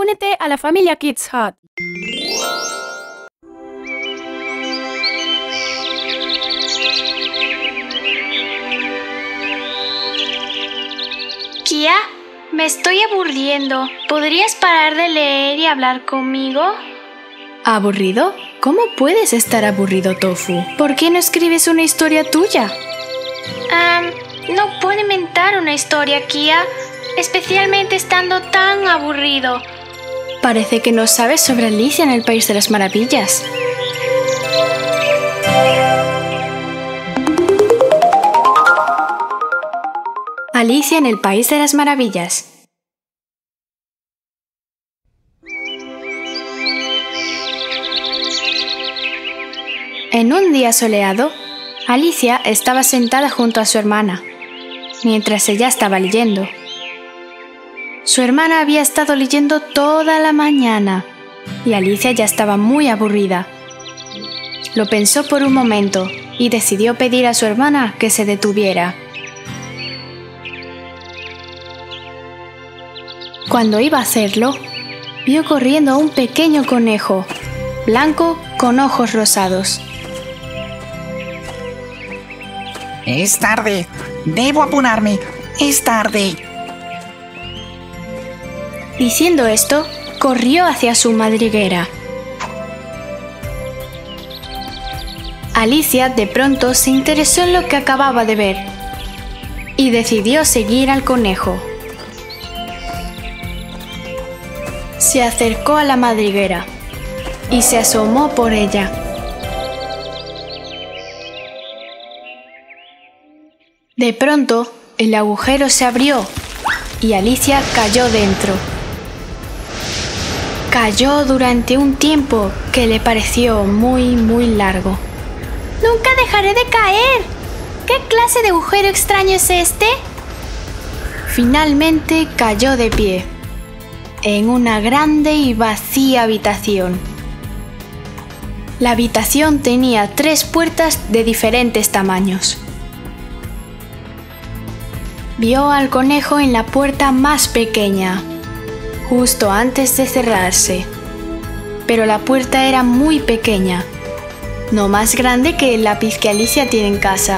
únete a la familia Kids Hut. Kia, me estoy aburriendo. ¿Podrías parar de leer y hablar conmigo? ¿Aburrido? ¿Cómo puedes estar aburrido, Tofu? ¿Por qué no escribes una historia tuya? No puedo inventar una historia, Kia, especialmente estando tan aburrido. Parece que no sabes sobre Alicia en el País de las Maravillas. Alicia en el País de las Maravillas. En un día soleado, Alicia estaba sentada junto a su hermana, mientras ella estaba leyendo. Su hermana había estado leyendo toda la mañana y Alicia ya estaba muy aburrida. Lo pensó por un momento y decidió pedir a su hermana que se detuviera. Cuando iba a hacerlo, vio corriendo a un pequeño conejo, blanco con ojos rosados. Es tarde. Debo apurarme. Es tarde. Diciendo esto, corrió hacia su madriguera. Alicia de pronto se interesó en lo que acababa de ver y decidió seguir al conejo. Se acercó a la madriguera y se asomó por ella. De pronto, el agujero se abrió y Alicia cayó dentro. Cayó durante un tiempo que le pareció muy largo. ¡Nunca dejaré de caer! ¿Qué clase de agujero extraño es este? Finalmente cayó de pie, en una grande y vacía habitación. La habitación tenía 3 puertas de diferentes tamaños. Vio al conejo en la puerta más pequeña, justo antes de cerrarse. Pero la puerta era muy pequeña, no más grande que el lápiz que Alicia tiene en casa.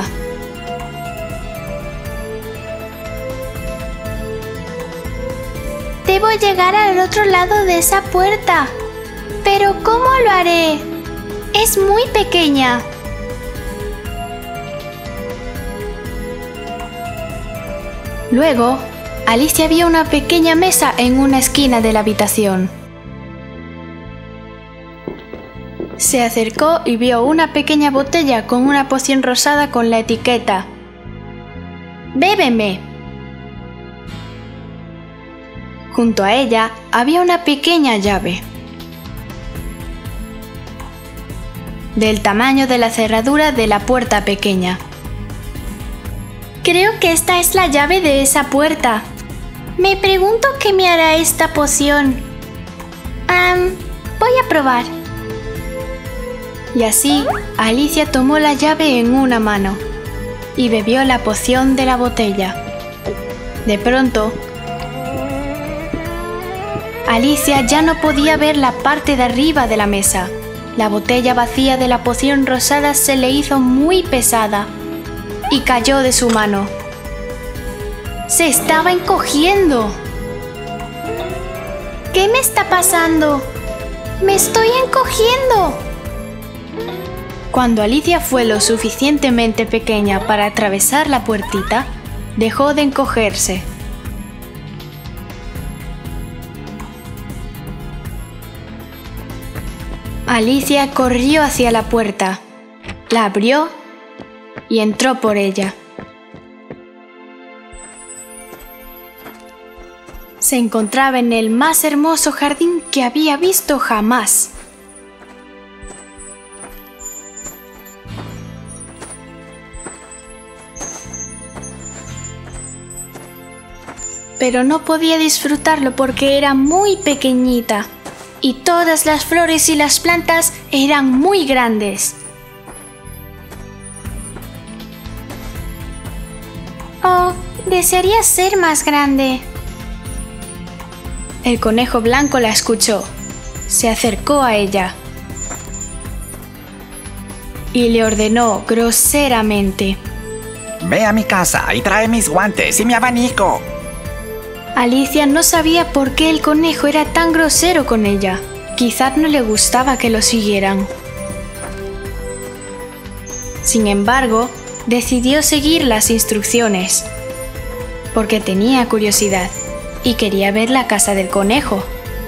Debo llegar al otro lado de esa puerta. ¿Pero cómo lo haré? Es muy pequeña. Luego, Alicia vio una pequeña mesa en una esquina de la habitación. Se acercó y vio una pequeña botella con una poción rosada con la etiqueta «Bébeme». Junto a ella había una pequeña llave, del tamaño de la cerradura de la puerta pequeña. Creo que esta es la llave de esa puerta. Me pregunto qué me hará esta poción. Voy a probar. Y así, Alicia tomó la llave en una mano y bebió la poción de la botella. De pronto, Alicia ya no podía ver la parte de arriba de la mesa. La botella vacía de la poción rosada se le hizo muy pesada y cayó de su mano. ¡Se estaba encogiendo! ¿Qué me está pasando? ¡Me estoy encogiendo! Cuando Alicia fue lo suficientemente pequeña para atravesar la puertita, dejó de encogerse. Alicia corrió hacia la puerta, la abrió y entró por ella. Se encontraba en el más hermoso jardín que había visto jamás. Pero no podía disfrutarlo porque era muy pequeñita y todas las flores y las plantas eran muy grandes. Oh, desearía ser más grande. El conejo blanco la escuchó. Se acercó a ella y le ordenó groseramente: Ve a mi casa y trae mis guantes y mi abanico. Alicia no sabía por qué el conejo era tan grosero con ella. Quizás no le gustaba que lo siguieran. Sin embargo, decidió seguir las instrucciones, porque tenía curiosidad y quería ver la casa del conejo.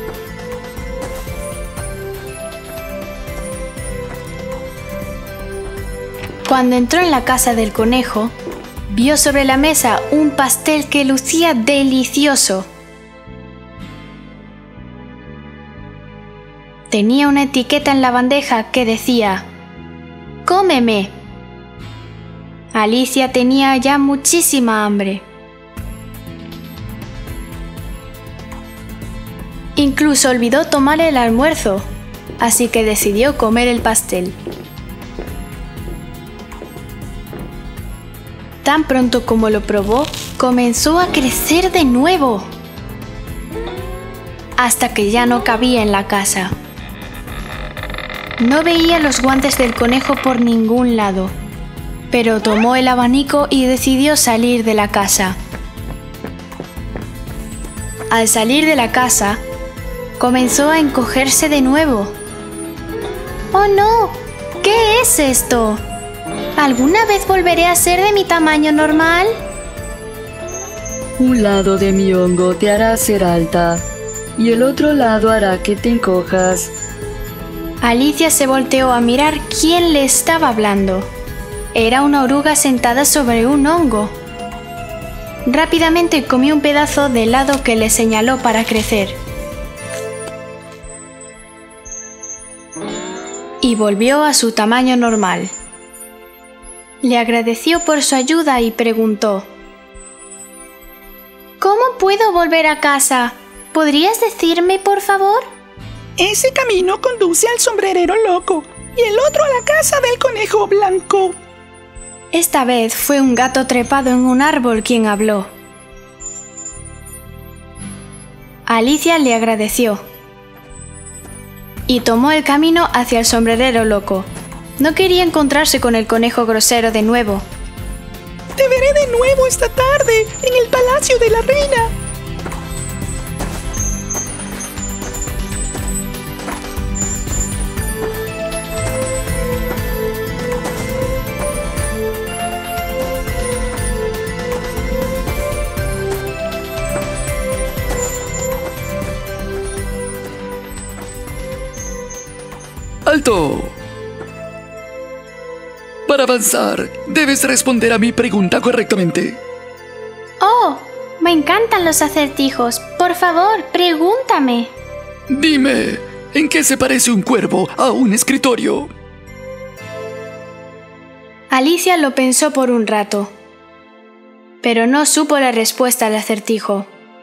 Cuando entró en la casa del conejo, vio sobre la mesa un pastel que lucía delicioso. Tenía una etiqueta en la bandeja que decía: ¡Cómeme! Alicia tenía ya muchísima hambre. Incluso olvidó tomar el almuerzo, así que decidió comer el pastel. Tan pronto como lo probó, comenzó a crecer de nuevo, hasta que ya no cabía en la casa. No veía los guantes del conejo por ningún lado, pero tomó el abanico y decidió salir de la casa. Al salir de la casa, comenzó a encogerse de nuevo. ¡Oh no! ¿Qué es esto? ¿Alguna vez volveré a ser de mi tamaño normal? Un lado de mi hongo te hará ser alta y el otro lado hará que te encojas. Alicia se volteó a mirar quién le estaba hablando. Era una oruga sentada sobre un hongo. Rápidamente comió un pedazo del lado que le señaló para crecer. Y volvió a su tamaño normal. Le agradeció por su ayuda y preguntó: ¿Cómo puedo volver a casa? ¿Podrías decirme, por favor? Ese camino conduce al sombrerero loco y el otro a la casa del conejo blanco. Esta vez fue un gato trepado en un árbol quien habló. Alicia le agradeció y tomó el camino hacia el sombrerero loco. No quería encontrarse con el conejo grosero de nuevo. Te veré de nuevo esta tarde en el palacio de la reina. ¡Alto! Para avanzar, debes responder a mi pregunta correctamente. ¡Oh! Me encantan los acertijos. Por favor, pregúntame. Dime, ¿en qué se parece un cuervo a un escritorio? Alicia lo pensó por un rato, pero no supo la respuesta al acertijo.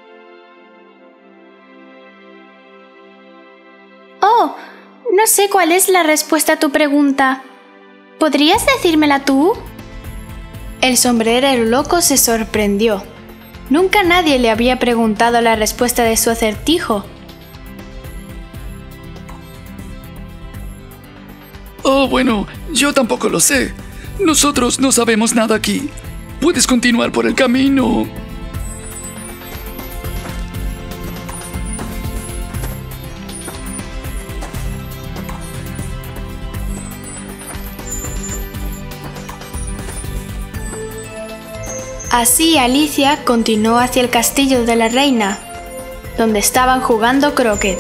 ¡Oh! No sé cuál es la respuesta a tu pregunta. ¿Podrías decírmela tú? El sombrerero loco se sorprendió. Nunca nadie le había preguntado la respuesta de su acertijo. Oh, bueno, yo tampoco lo sé. Nosotros no sabemos nada aquí. Puedes continuar por el camino. Así Alicia continuó hacia el castillo de la reina, donde estaban jugando croquet.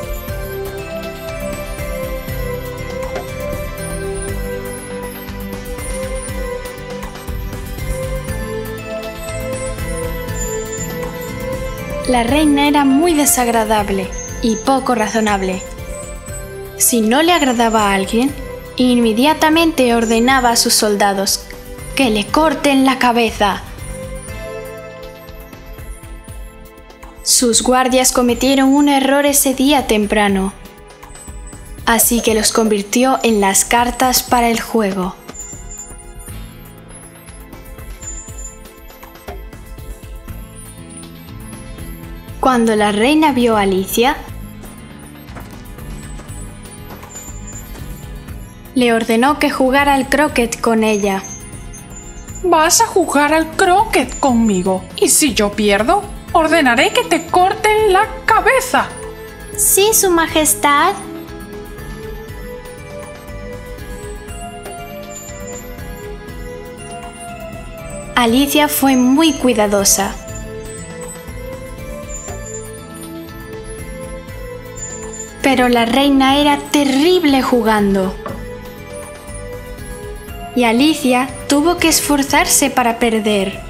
La reina era muy desagradable y poco razonable. Si no le agradaba a alguien, inmediatamente ordenaba a sus soldados que le corten la cabeza. Sus guardias cometieron un error ese día temprano, así que los convirtió en las cartas para el juego. Cuando la reina vio a Alicia, le ordenó que jugara al croquet con ella. Vas a jugar al croquet conmigo, y si yo pierdo, ordenaré que te corten la cabeza. Sí, Su Majestad. Alicia fue muy cuidadosa. Pero la reina era terrible jugando. Y Alicia tuvo que esforzarse para perder.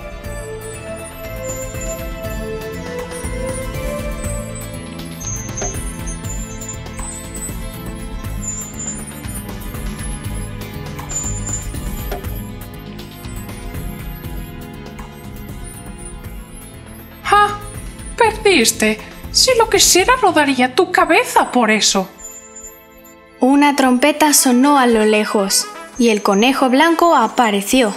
¡Ja! Perdiste. Si lo quisiera, rodaría tu cabeza por eso. Una trompeta sonó a lo lejos y el conejo blanco apareció.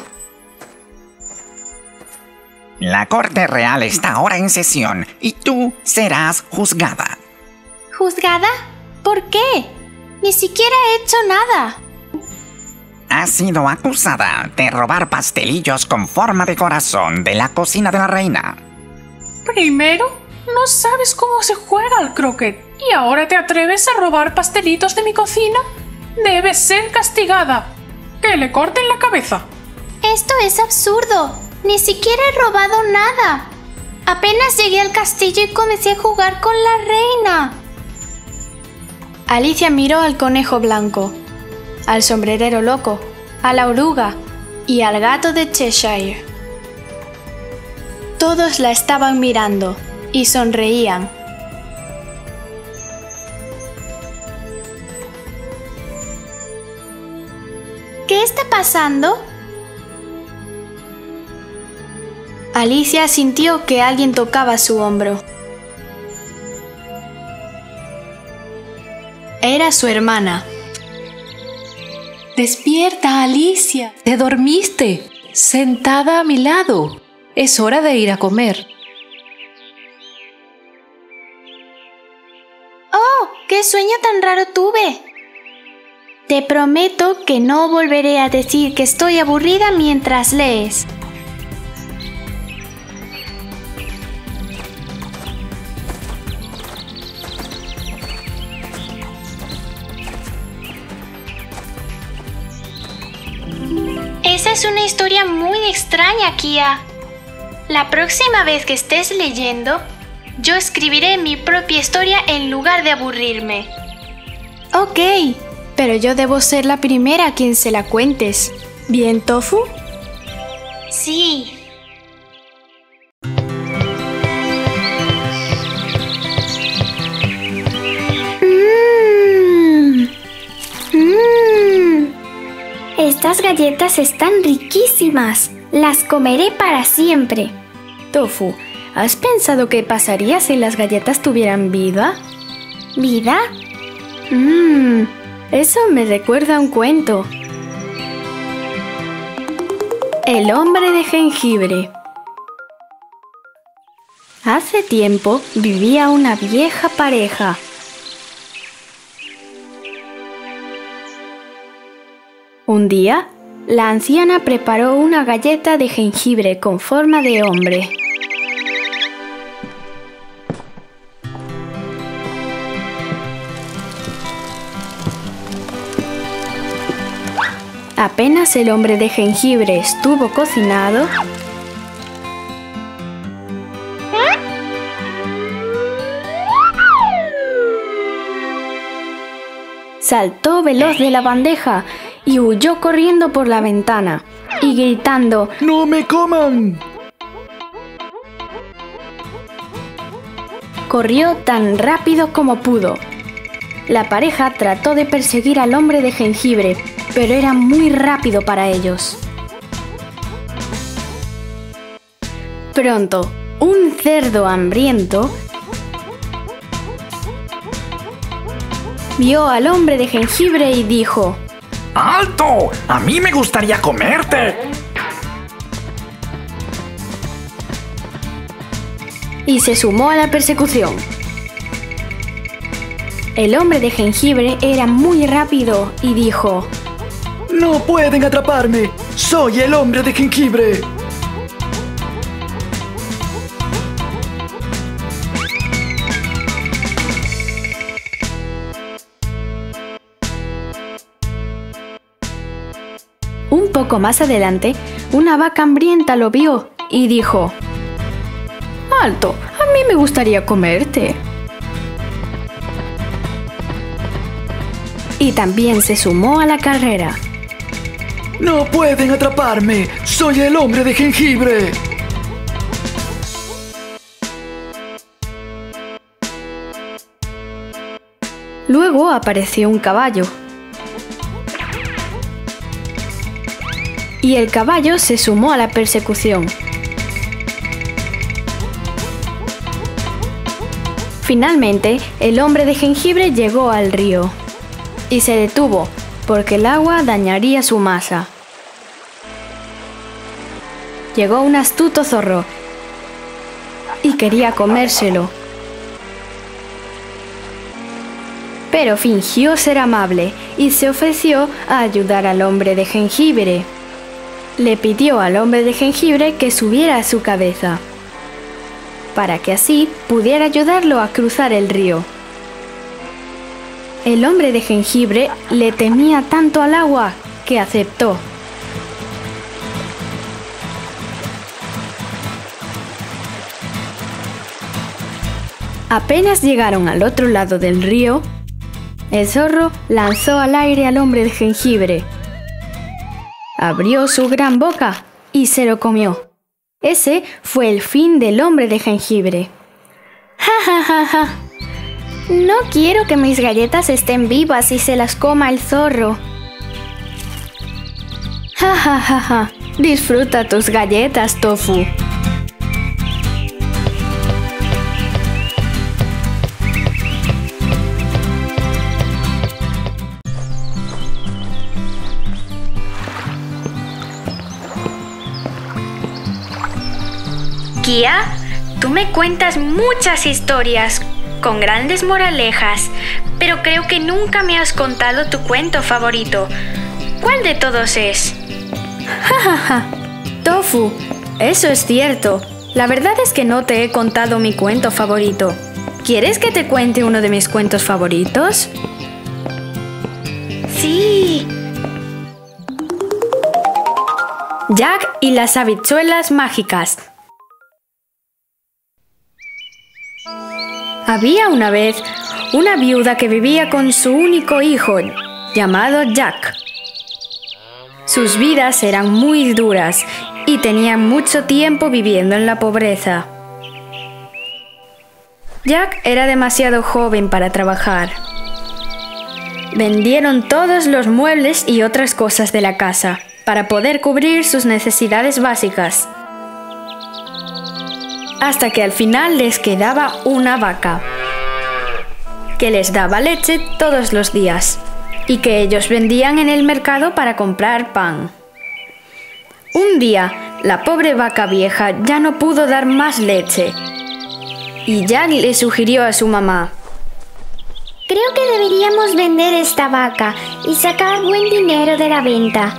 La corte real está ahora en sesión y tú serás juzgada. ¿Juzgada? ¿Por qué? Ni siquiera he hecho nada. Has sido acusada de robar pastelillos con forma de corazón de la cocina de la reina. Primero, no sabes cómo se juega al croquet y ahora te atreves a robar pastelitos de mi cocina. Debes ser castigada. ¡Que le corten la cabeza! Esto es absurdo. Ni siquiera he robado nada. Apenas llegué al castillo y comencé a jugar con la reina. Alicia miró al conejo blanco, al sombrerero loco, a la oruga y al gato de Cheshire. Todos la estaban mirando y sonreían. ¿Qué está pasando? Alicia sintió que alguien tocaba su hombro. Era su hermana. Despierta, Alicia. Te dormiste. Sentada a mi lado. Es hora de ir a comer. ¡Oh! ¡Qué sueño tan raro tuve! Te prometo que no volveré a decir que estoy aburrida mientras lees. Esa es una historia muy extraña, Kia. La próxima vez que estés leyendo, yo escribiré mi propia historia en lugar de aburrirme. Ok, pero yo debo ser la primera a quien se la cuentes. ¿Bien, Tofu? Sí. Estas galletas están riquísimas. Las comeré para siempre. Tofu, ¿has pensado qué pasaría si las galletas tuvieran vida? ¿Vida? Eso me recuerda a un cuento. El hombre de jengibre. Hace tiempo vivía una vieja pareja. Un día, la anciana preparó una galleta de jengibre con forma de hombre. Apenas el hombre de jengibre estuvo cocinado, saltó veloz de la bandeja y huyó corriendo por la ventana y gritando ¡No me coman! Corrió tan rápido como pudo. La pareja trató de perseguir al hombre de jengibre, pero era muy rápido para ellos. Pronto, un cerdo hambriento vio al hombre de jengibre y dijo: ¡Alto! ¡A mí me gustaría comerte! y se sumó a la persecución. El hombre de jengibre era muy rápido y dijo: ¡No pueden atraparme! ¡Soy el hombre de jengibre! Un poco más adelante, una vaca hambrienta lo vio y dijo: ¡Alto! A mí me gustaría comerte. Y también se sumó a la carrera. ¡No pueden atraparme! ¡Soy el hombre de jengibre! Luego apareció un caballo. Y el caballo se sumó a la persecución. Finalmente, el hombre de jengibre llegó al río y se detuvo porque el agua dañaría su masa. Llegó un astuto zorro y quería comérselo, pero fingió ser amable y se ofreció a ayudar al hombre de jengibre. Le pidió al hombre de jengibre que subiera a su cabeza, para que así pudiera ayudarlo a cruzar el río. El hombre de jengibre le temía tanto al agua que aceptó. Apenas llegaron al otro lado del río, el zorro lanzó al aire al hombre de jengibre. Abrió su gran boca y se lo comió. Ese fue el fin del hombre de jengibre. ¡Ja, ja, ja, ja! No quiero que mis galletas estén vivas y se las coma el zorro. ¡Ja, ja, ja, ja! Disfruta tus galletas, Tofu. Kia, tú me cuentas muchas historias con grandes moralejas, pero creo que nunca me has contado tu cuento favorito. ¿Cuál de todos es? ¡Ja, ja, ja! Tofu, eso es cierto. La verdad es que no te he contado mi cuento favorito. ¿Quieres que te cuente uno de mis cuentos favoritos? ¡Sí! Jack y las habichuelas mágicas. Había una vez una viuda que vivía con su único hijo, llamado Jack. Sus vidas eran muy duras y tenían mucho tiempo viviendo en la pobreza. Jack era demasiado joven para trabajar. Vendieron todos los muebles y otras cosas de la casa para poder cubrir sus necesidades básicas. Hasta que al final les quedaba una vaca, que les daba leche todos los días y que ellos vendían en el mercado para comprar pan. Un día, la pobre vaca vieja ya no pudo dar más leche y Jack le sugirió a su mamá: Creo que deberíamos vender esta vaca y sacar buen dinero de la venta.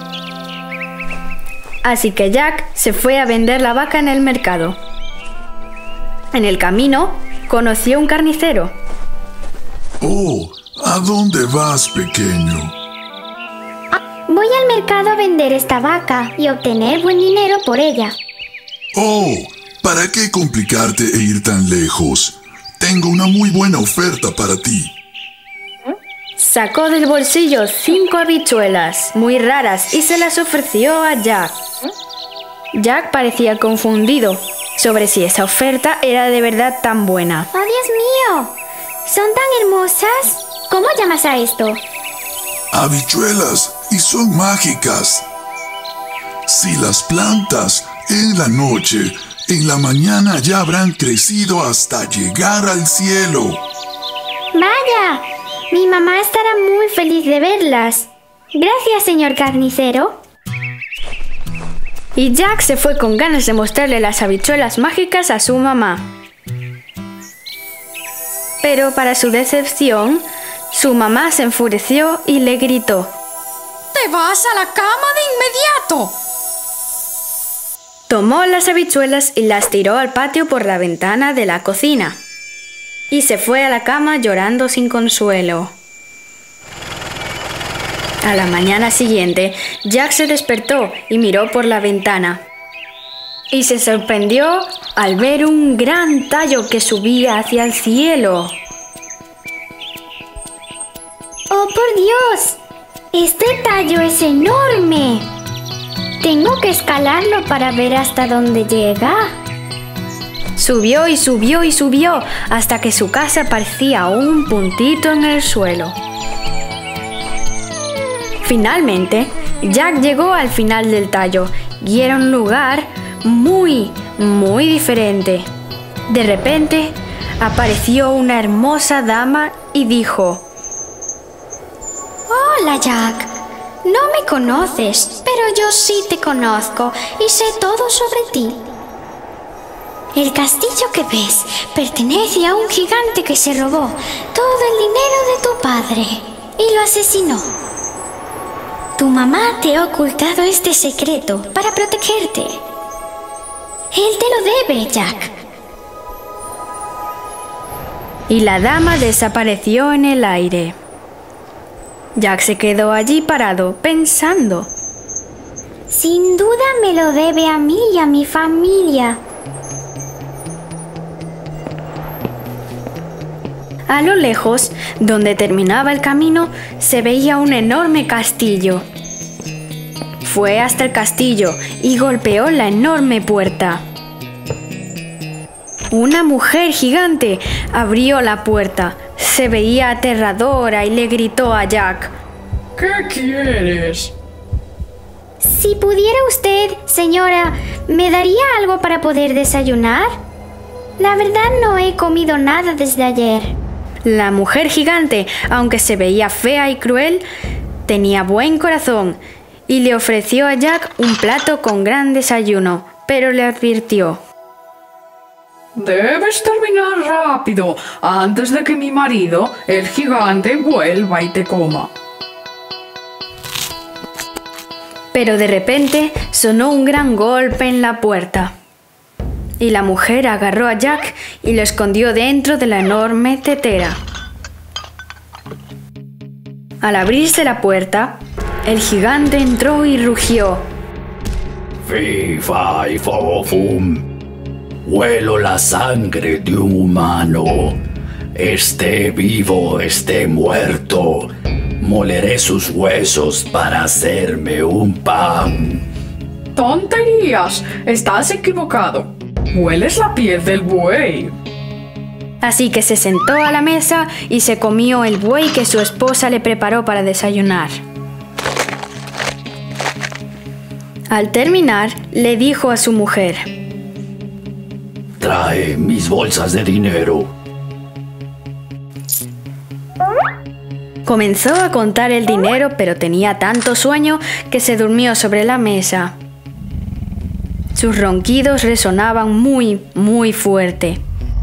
Así que Jack se fue a vender la vaca en el mercado. En el camino, conoció a un carnicero. Oh, ¿a dónde vas, pequeño? Voy al mercado a vender esta vaca y obtener buen dinero por ella. Oh, ¿para qué complicarte e ir tan lejos? Tengo una muy buena oferta para ti. Sacó del bolsillo 5 habichuelas muy raras y se las ofreció a Jack. Jack parecía confundido sobre si esa oferta era de verdad tan buena. ¡Oh, Dios mío! ¿Son tan hermosas? ¿Cómo llamas a esto? Habichuelas, y son mágicas. Si las plantas en la noche, en la mañana ya habrán crecido hasta llegar al cielo. ¡Vaya! Mi mamá estará muy feliz de verlas. Gracias, señor carnicero. Y Jack se fue con ganas de mostrarle las habichuelas mágicas a su mamá. Pero para su decepción, su mamá se enfureció y le gritó: ¡Te vas a la cama de inmediato! Tomó las habichuelas y las tiró al patio por la ventana de la cocina. Y se fue a la cama llorando sin consuelo. A la mañana siguiente, Jack se despertó y miró por la ventana. Y se sorprendió al ver un gran tallo que subía hacia el cielo. ¡Oh, por Dios! ¡Este tallo es enorme! Tengo que escalarlo para ver hasta dónde llega. Subió y subió y subió hasta que su casa parecía un puntito en el suelo. Finalmente, Jack llegó al final del tallo y era un lugar muy diferente. De repente, apareció una hermosa dama y dijo: Hola, Jack. No me conoces, pero yo sí te conozco y sé todo sobre ti. El castillo que ves pertenece a un gigante que se robó todo el dinero de tu padre y lo asesinó. Tu mamá te ha ocultado este secreto para protegerte. Él te lo debe, Jack. Y la dama desapareció en el aire. Jack se quedó allí parado, pensando. Sin duda me lo debe a mí y a mi familia. A lo lejos, donde terminaba el camino, se veía un enorme castillo. Fue hasta el castillo y golpeó la enorme puerta. Una mujer gigante abrió la puerta. Se veía aterradora y le gritó a Jack: ¿Qué quieres? Si pudiera usted, señora, ¿me daría algo para poder desayunar? La verdad no he comido nada desde ayer. La mujer gigante, aunque se veía fea y cruel, tenía buen corazón y le ofreció a Jack un plato con gran desayuno, pero le advirtió: Debes terminar rápido, antes de que mi marido, el gigante, vuelva y te coma. Pero de repente sonó un gran golpe en la puerta. Y la mujer agarró a Jack y lo escondió dentro de la enorme tetera. Al abrirse la puerta, el gigante entró y rugió: Fi, fa, y fo, fum. Huelo la sangre de un humano. Esté vivo, esté muerto. Moleré sus huesos para hacerme un pan. ¡Tonterías! Estás equivocado. Hueles la piel del buey. Así que se sentó a la mesa y se comió el buey que su esposa le preparó para desayunar. Al terminar, le dijo a su mujer: Trae mis bolsas de dinero. Comenzó a contar el dinero, pero tenía tanto sueño que se durmió sobre la mesa. Sus ronquidos resonaban muy fuerte.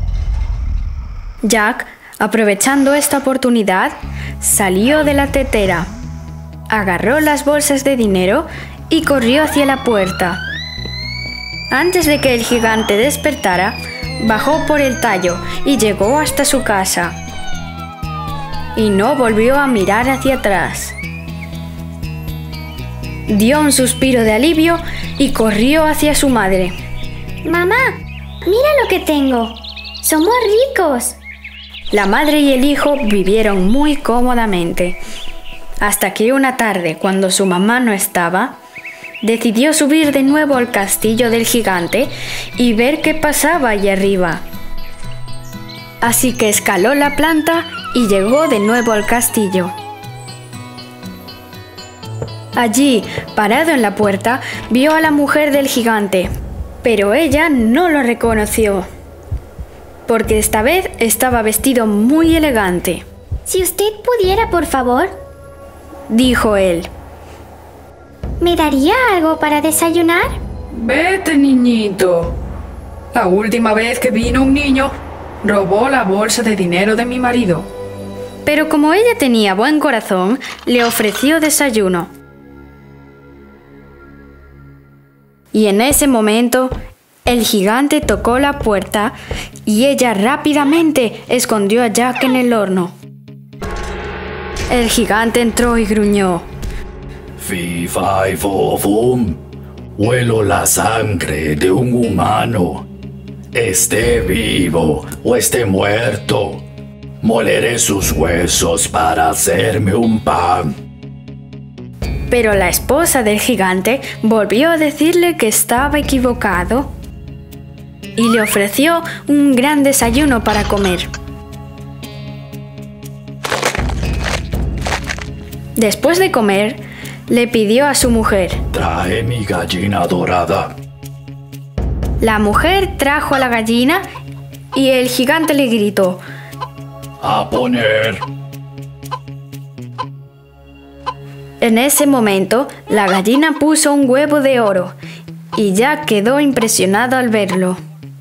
Jack, aprovechando esta oportunidad, salió de la tetera, agarró las bolsas de dinero y corrió hacia la puerta. Antes de que el gigante despertara, bajó por el tallo y llegó hasta su casa. Y no volvió a mirar hacia atrás. Dio un suspiro de alivio y corrió hacia su madre. Mamá, mira lo que tengo. Somos ricos. La madre y el hijo vivieron muy cómodamente, hasta que una tarde, cuando su mamá no estaba, decidió subir de nuevo al castillo del gigante y ver qué pasaba allí arriba. Así que escaló la planta y llegó de nuevo al castillo. Allí, parado en la puerta, vio a la mujer del gigante, pero ella no lo reconoció, porque esta vez estaba vestido muy elegante. Si usted pudiera, por favor, dijo él, ¿me daría algo para desayunar? Vete, niñito. La última vez que vino un niño, robó la bolsa de dinero de mi marido. Pero como ella tenía buen corazón, le ofreció desayuno. Y en ese momento, el gigante tocó la puerta y ella rápidamente escondió a Jack en el horno. El gigante entró y gruñó. Fi, fi, fo, fum. Huelo la sangre de un humano. Esté vivo o esté muerto, moleré sus huesos para hacerme un pan. Pero la esposa del gigante volvió a decirle que estaba equivocado y le ofreció un gran desayuno para comer. Después de comer, le pidió a su mujer: Trae mi gallina dorada. La mujer trajo a la gallina y el gigante le gritó: ¡A poner! En ese momento, la gallina puso un huevo de oro y Jack quedó impresionado al verlo.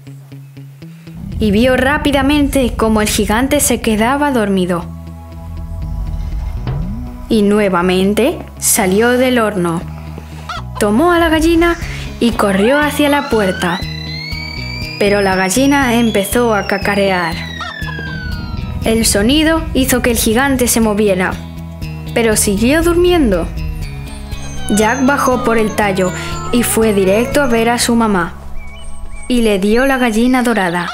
Y vio rápidamente cómo el gigante se quedaba dormido. Y nuevamente salió del horno. Tomó a la gallina y corrió hacia la puerta. Pero la gallina empezó a cacarear. El sonido hizo que el gigante se moviera, pero siguió durmiendo. Jack bajó por el tallo y fue directo a ver a su mamá. Y le dio la gallina dorada.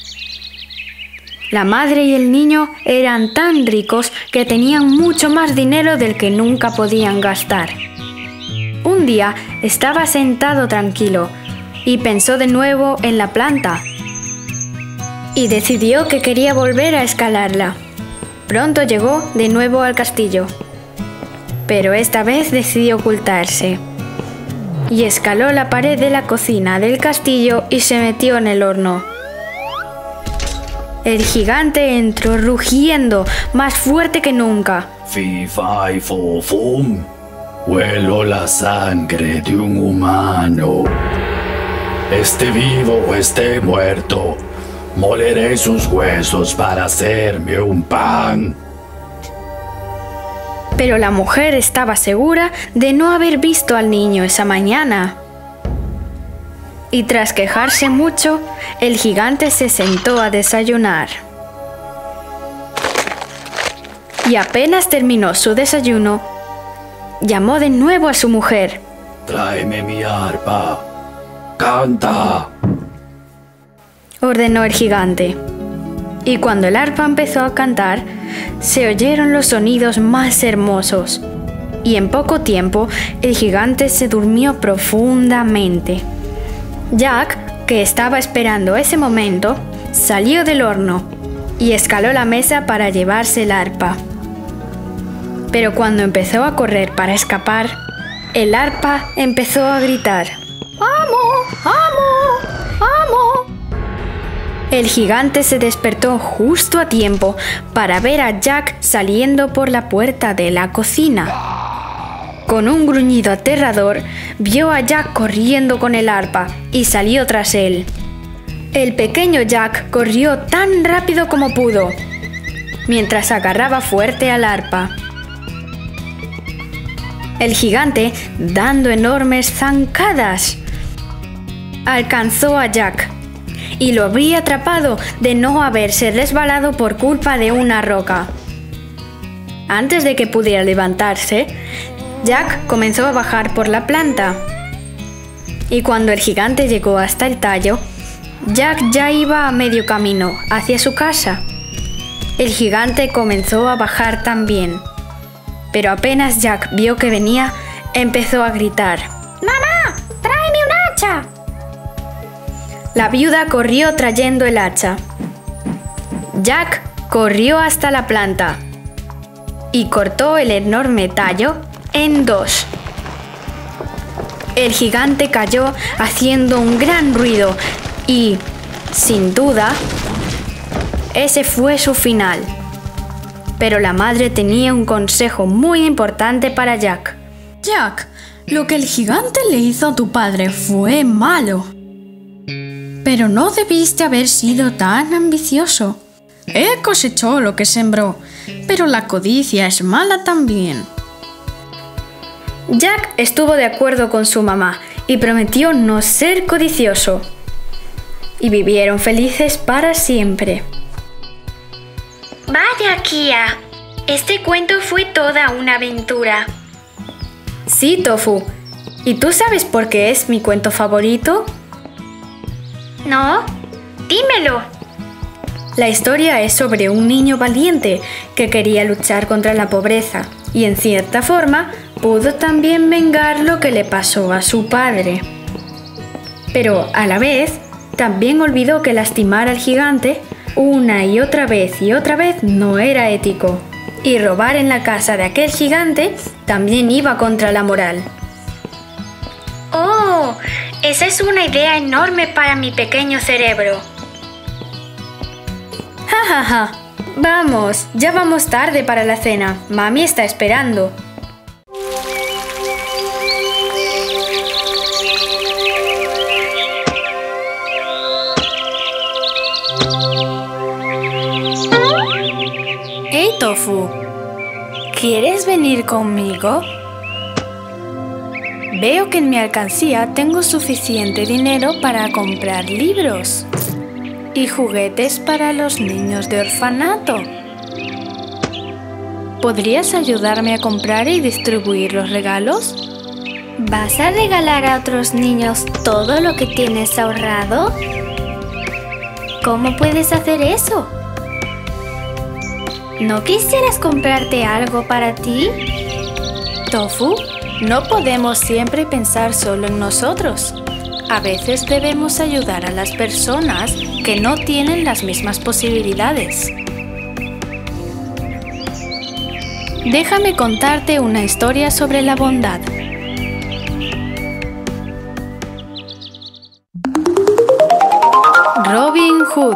La madre y el niño eran tan ricos que tenían mucho más dinero del que nunca podían gastar. Un día estaba sentado tranquilo y pensó de nuevo en la planta y decidió que quería volver a escalarla. Pronto llegó de nuevo al castillo, pero esta vez decidió ocultarse y escaló la pared de la cocina del castillo y se metió en el horno. El gigante entró rugiendo más fuerte que nunca. Fi, fi, fo, fum. Huelo la sangre de un humano. Esté vivo o esté muerto, moleré sus huesos para hacerme un pan. Pero la mujer estaba segura de no haber visto al niño esa mañana. Y tras quejarse mucho, el gigante se sentó a desayunar. Y apenas terminó su desayuno, llamó de nuevo a su mujer. Tráeme mi arpa. ¡Canta!, ordenó el gigante. Y cuando el arpa empezó a cantar, se oyeron los sonidos más hermosos. Y en poco tiempo, el gigante se durmió profundamente. Jack, que estaba esperando ese momento, salió del horno y escaló la mesa para llevarse el arpa. Pero cuando empezó a correr para escapar, el arpa empezó a gritar: ¡Amo! ¡Amo! ¡Amo! El gigante se despertó justo a tiempo para ver a Jack saliendo por la puerta de la cocina. Con un gruñido aterrador, vio a Jack corriendo con el arpa y salió tras él. El pequeño Jack corrió tan rápido como pudo, mientras agarraba fuerte al arpa. El gigante, dando enormes zancadas, alcanzó a Jack y lo habría atrapado de no haberse resbalado por culpa de una roca. Antes de que pudiera levantarse, Jack comenzó a bajar por la planta. Y cuando el gigante llegó hasta el tallo, Jack ya iba a medio camino hacia su casa. El gigante comenzó a bajar también. Pero apenas Jack vio que venía, empezó a gritar: ¡Mamá! ¡Tráeme un hacha! La viuda corrió trayendo el hacha. Jack corrió hasta la planta y cortó el enorme tallo en dos. El gigante cayó haciendo un gran ruido y, sin duda, ese fue su final. Pero la madre tenía un consejo muy importante para Jack. Jack, lo que el gigante le hizo a tu padre fue malo. Pero no debiste haber sido tan ambicioso. Él cosechó lo que sembró, pero la codicia es mala también. Jack estuvo de acuerdo con su mamá y prometió no ser codicioso. Y vivieron felices para siempre. Vaya, Kia. Este cuento fue toda una aventura. Sí, Tofu. ¿Y tú sabes por qué es mi cuento favorito? No, dímelo. La historia es sobre un niño valiente que quería luchar contra la pobreza y en cierta forma pudo también vengar lo que le pasó a su padre. Pero a la vez, también olvidó que lastimar al gigante una y otra vez no era ético. Y robar en la casa de aquel gigante también iba contra la moral. ¡Oh! Esa es una idea enorme para mi pequeño cerebro. ¡Ja, ja, ja! Vamos, ya vamos tarde para la cena. Mami está esperando. ¡Hey, Tofu! ¿Quieres venir conmigo? Veo que en mi alcancía tengo suficiente dinero para comprar libros y juguetes para los niños de orfanato. ¿Podrías ayudarme a comprar y distribuir los regalos? ¿Vas a regalar a otros niños todo lo que tienes ahorrado? ¿Cómo puedes hacer eso? ¿No quisieras comprarte algo para ti? Tofu, no podemos siempre pensar solo en nosotros. A veces debemos ayudar a las personas que no tienen las mismas posibilidades. Déjame contarte una historia sobre la bondad. Robin Hood.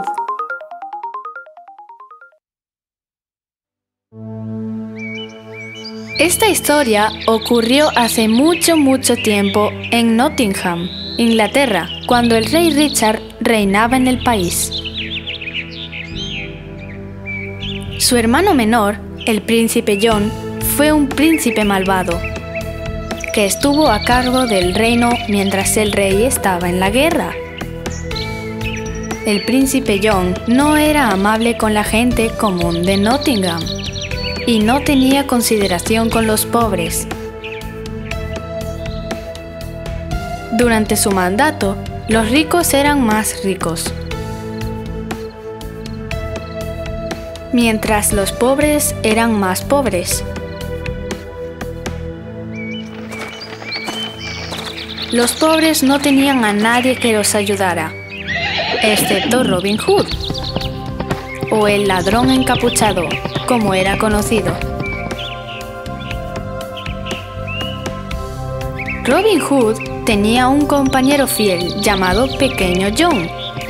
Esta historia ocurrió hace mucho tiempo en Nottingham, Inglaterra, cuando el rey Richard reinaba en el país. Su hermano menor, el príncipe John, fue un príncipe malvado, que estuvo a cargo del reino mientras el rey estaba en la guerra. El príncipe John no era amable con la gente común de Nottingham y no tenía consideración con los pobres. Durante su mandato, los ricos eran más ricos, mientras los pobres eran más pobres. Los pobres no tenían a nadie que los ayudara, excepto Robin Hood, o el ladrón encapuchado, como era conocido. Robin Hood tenía un compañero fiel llamado Pequeño John.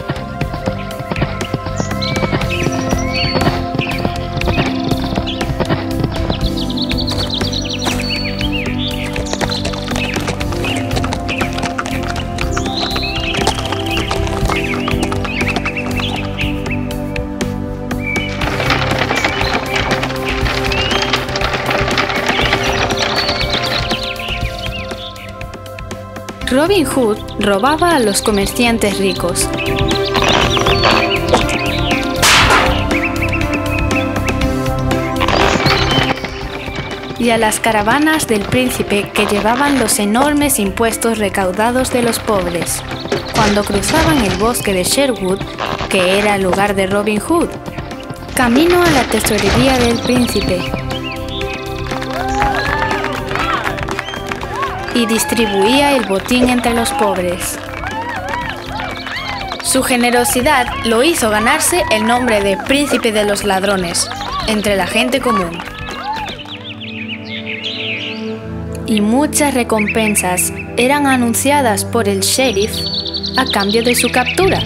Robin Hood robaba a los comerciantes ricos. Y a las caravanas del príncipe que llevaban los enormes impuestos recaudados de los pobres, cuando cruzaban el bosque de Sherwood, que era el lugar de Robin Hood, camino a la tesorería del príncipe, y distribuía el botín entre los pobres. Su generosidad lo hizo ganarse el nombre de Príncipe de los Ladrones entre la gente común. Y muchas recompensas eran anunciadas por el sheriff a cambio de su captura.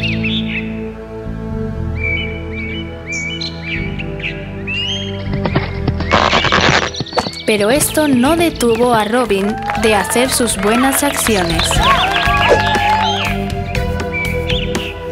Pero esto no detuvo a Robin de hacer sus buenas acciones.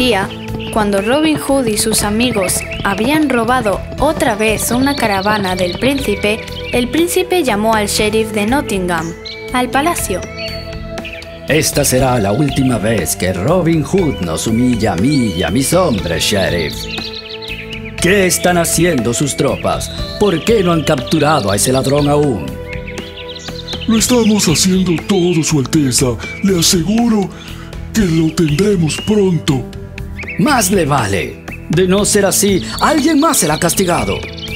día, cuando Robin Hood y sus amigos habían robado otra vez una caravana del príncipe, el príncipe llamó al sheriff de Nottingham al palacio. Esta será la última vez que Robin Hood nos humilla a mí y a mis hombres, sheriff. ¿Qué están haciendo sus tropas? ¿Por qué no han capturado a ese ladrón aún? Lo estamos haciendo todo, Su Alteza. Le aseguro que lo tendremos pronto. Más le vale. De no ser así, alguien más será castigado.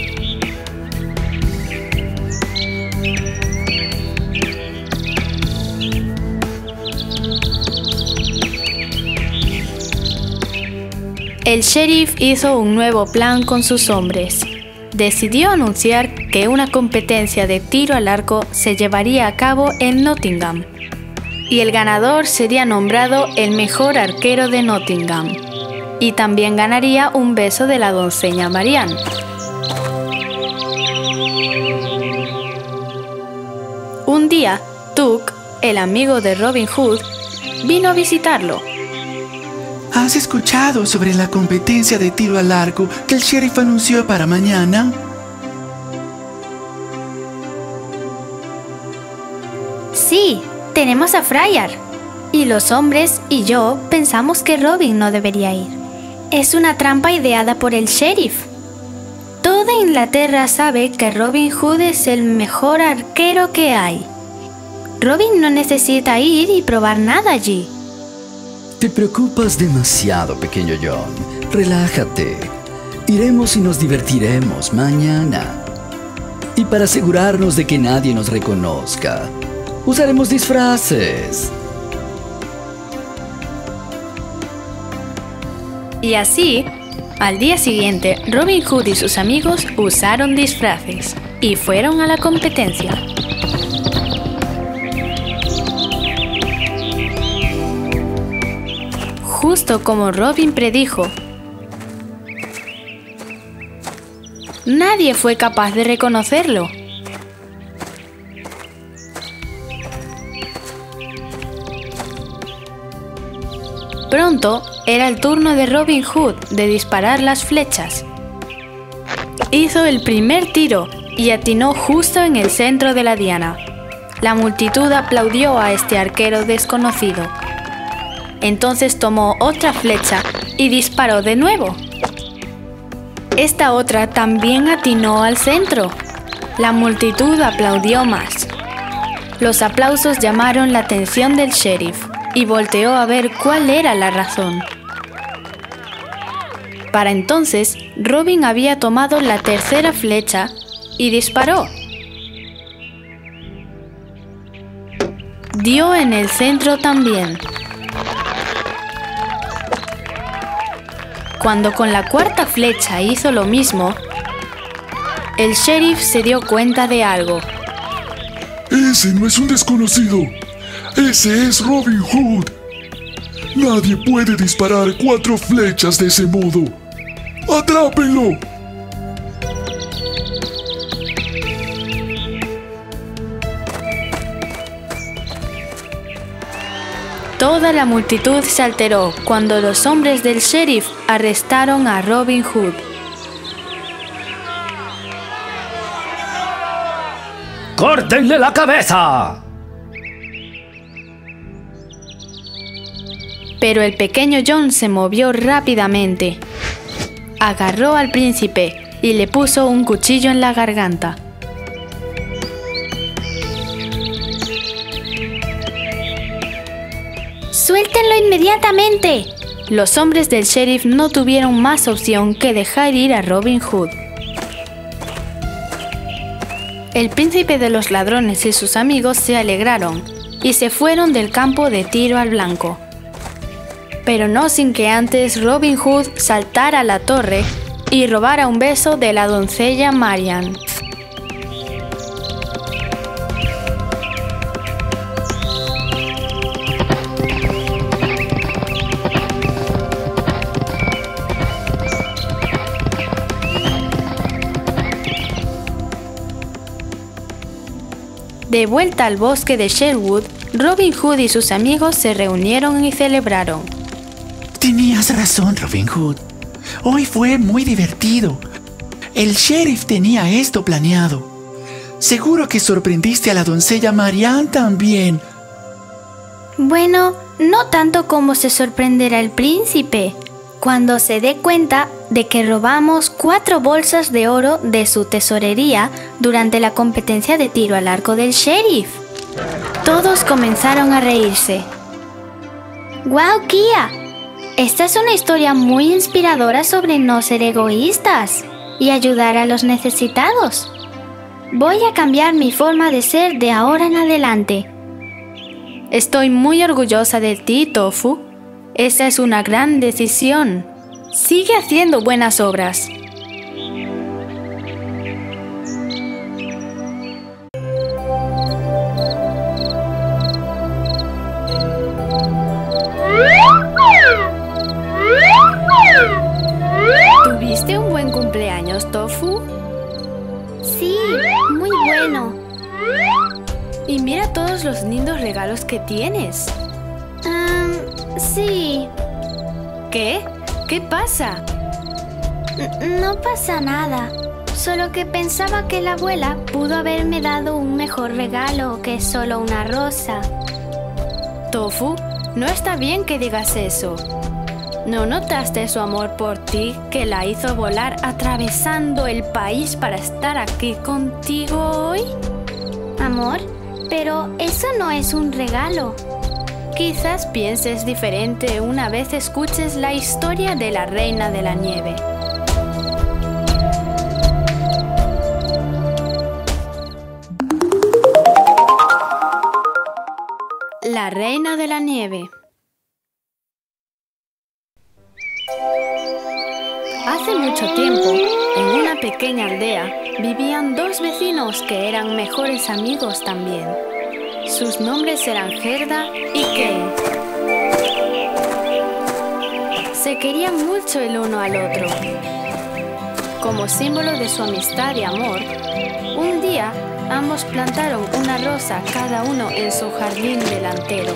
El sheriff hizo un nuevo plan con sus hombres. Decidió anunciar que una competencia de tiro al arco se llevaría a cabo en Nottingham, y el ganador sería nombrado el mejor arquero de Nottingham, y también ganaría un beso de la doncella Marianne. Un día, Tuck, el amigo de Robin Hood, vino a visitarlo. ¿Has escuchado sobre la competencia de tiro al arco que el sheriff anunció para mañana? Sí, tenemos a Friar. Y los hombres y yo pensamos que Robin no debería ir. Es una trampa ideada por el sheriff. Toda Inglaterra sabe que Robin Hood es el mejor arquero que hay. Robin no necesita ir y probar nada allí. Te preocupas demasiado, pequeño John. Relájate. Iremos y nos divertiremos mañana. Y para asegurarnos de que nadie nos reconozca, usaremos disfraces. Y así, al día siguiente, Robin Hood y sus amigos usaron disfraces y fueron a la competencia. Justo como Robin predijo, nadie fue capaz de reconocerlo. Pronto era el turno de Robin Hood de disparar las flechas. Hizo el primer tiro y atinó justo en el centro de la diana. La multitud aplaudió a este arquero desconocido. Entonces tomó otra flecha y disparó de nuevo. Esta otra también atinó al centro. La multitud aplaudió más. Los aplausos llamaron la atención del sheriff y volteó a ver cuál era la razón. Para entonces, Robin había tomado la tercera flecha y disparó. Dio en el centro también. Cuando con la cuarta flecha hizo lo mismo, el sheriff se dio cuenta de algo. Ese no es un desconocido. Ese es Robin Hood. Nadie puede disparar 4 flechas de ese modo. ¡Atrápenlo! Toda la multitud se alteró cuando los hombres del sheriff arrestaron a Robin Hood. ¡Córtenle la cabeza! Pero el pequeño John se movió rápidamente. Agarró al príncipe y le puso un cuchillo en la garganta. ¡Suéltenlo inmediatamente! Los hombres del sheriff no tuvieron más opción que dejar ir a Robin Hood. El príncipe de los ladrones y sus amigos se alegraron y se fueron del campo de tiro al blanco. Pero no sin que antes Robin Hood saltara a la torre y robara un beso de la doncella Marianne. De vuelta al bosque de Sherwood, Robin Hood y sus amigos se reunieron y celebraron. Tenías razón, Robin Hood. Hoy fue muy divertido. El sheriff tenía esto planeado. Seguro que sorprendiste a la doncella Marianne también. Bueno, no tanto como se sorprenderá el príncipe cuando se dé cuenta de que robamos 4 bolsas de oro de su tesorería durante la competencia de tiro al arco del sheriff. Todos comenzaron a reírse. ¡Guau, Kia! Esta es una historia muy inspiradora sobre no ser egoístas y ayudar a los necesitados. Voy a cambiar mi forma de ser de ahora en adelante. Estoy muy orgullosa de ti, Tofu. Esa es una gran decisión. Sigue haciendo buenas obras. ¿Tuviste un buen cumpleaños, Tofu? Sí, muy bueno. Y mira todos los lindos regalos que tienes. Sí. ¿Qué? ¿Qué pasa? No pasa nada. Solo que pensaba que la abuela pudo haberme dado un mejor regalo que solo una rosa. Tofu, no está bien que digas eso. ¿No notaste su amor por ti que la hizo volar atravesando el país para estar aquí contigo hoy? Amor, pero eso no es un regalo. Quizás pienses diferente una vez escuches la historia de la Reina de la Nieve. La Reina de la Nieve. Hace mucho tiempo, en una pequeña aldea, vivían 2 vecinos que eran mejores amigos también. Sus nombres eran Gerda y Kay. Se querían mucho el uno al otro. Como símbolo de su amistad y amor, un día ambos plantaron una rosa cada uno en su jardín delantero.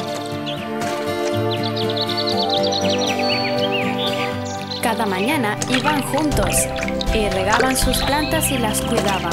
Cada mañana iban juntos y regaban sus plantas y las cuidaban.